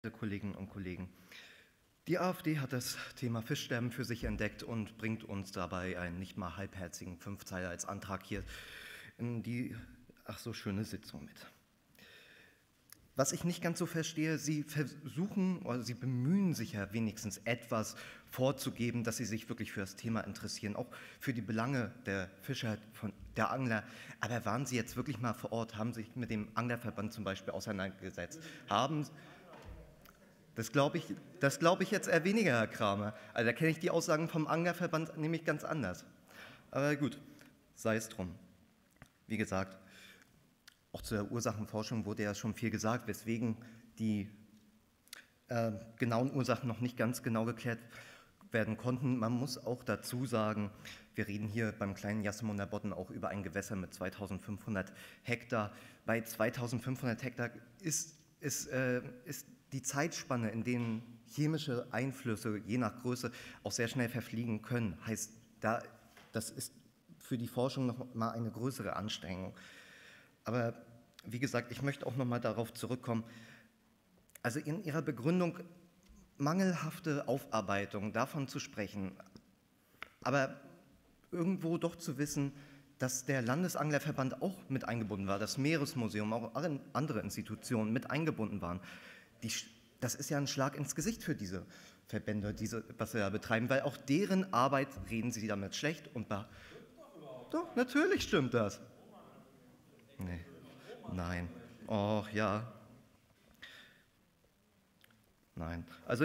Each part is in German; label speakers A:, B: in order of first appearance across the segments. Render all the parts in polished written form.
A: Kolleginnen und Kollegen. Die AfD hat das Thema Fischsterben für sich entdeckt und bringt uns dabei einen nicht mal halbherzigen Fünfzeiler als Antrag hier in die ach so schöne Sitzung mit. Was ich nicht ganz so verstehe, Sie versuchen oder Sie bemühen sich ja wenigstens etwas vorzugeben, dass Sie sich wirklich für das Thema interessieren, auch für die Belange der Fischer, der Angler. Aber waren Sie jetzt wirklich mal vor Ort, haben sich mit dem Anglerverband zum Beispiel auseinandergesetzt? Das glaube ich jetzt eher weniger, Herr Kramer. Also da kenne ich die Aussagen vom Anglerverband nämlich ganz anders. Aber gut, sei es drum. Wie gesagt, auch zur Ursachenforschung wurde ja schon viel gesagt, weswegen die genauen Ursachen noch nicht ganz genau geklärt werden konnten. Man muss auch dazu sagen, wir reden hier beim kleinen Jasmunder Bodden auch über ein Gewässer mit 2500 Hektar. Bei 2500 Hektar ist die Zeitspanne, in denen chemische Einflüsse je nach Größe auch sehr schnell verfliegen können, heißt, das ist für die Forschung noch mal eine größere Anstrengung. Aber wie gesagt, ich möchte auch noch mal darauf zurückkommen. Also in Ihrer Begründung mangelhafte Aufarbeitung, davon zu sprechen, aber irgendwo doch zu wissen, dass der Landesanglerverband auch mit eingebunden war, das Meeresmuseum, auch andere Institutionen mit eingebunden waren. Das ist ja ein Schlag ins Gesicht für diese Verbände, was sie da betreiben, weil auch deren Arbeit reden sie damit schlecht und doch, natürlich stimmt das. Nee. Nein. Och ja. Nein. Also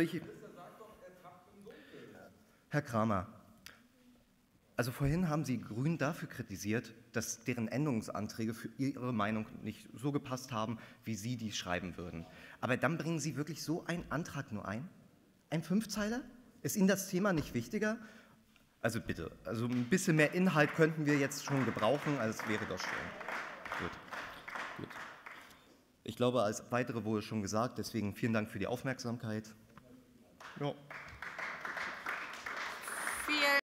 A: Herr Kramer, also vorhin haben Sie Grün dafür kritisiert, dass deren Änderungsanträge für Ihre Meinung nicht so gepasst haben, wie Sie die schreiben würden. Aber dann bringen Sie wirklich so einen Antrag nur ein? Ein Fünfzeiler? Ist Ihnen das Thema nicht wichtiger? Also bitte, also ein bisschen mehr Inhalt könnten wir jetzt schon gebrauchen, also es wäre doch schön. Gut. Ich glaube, alles Weitere wurde schon gesagt, deswegen vielen Dank für die Aufmerksamkeit. Ja.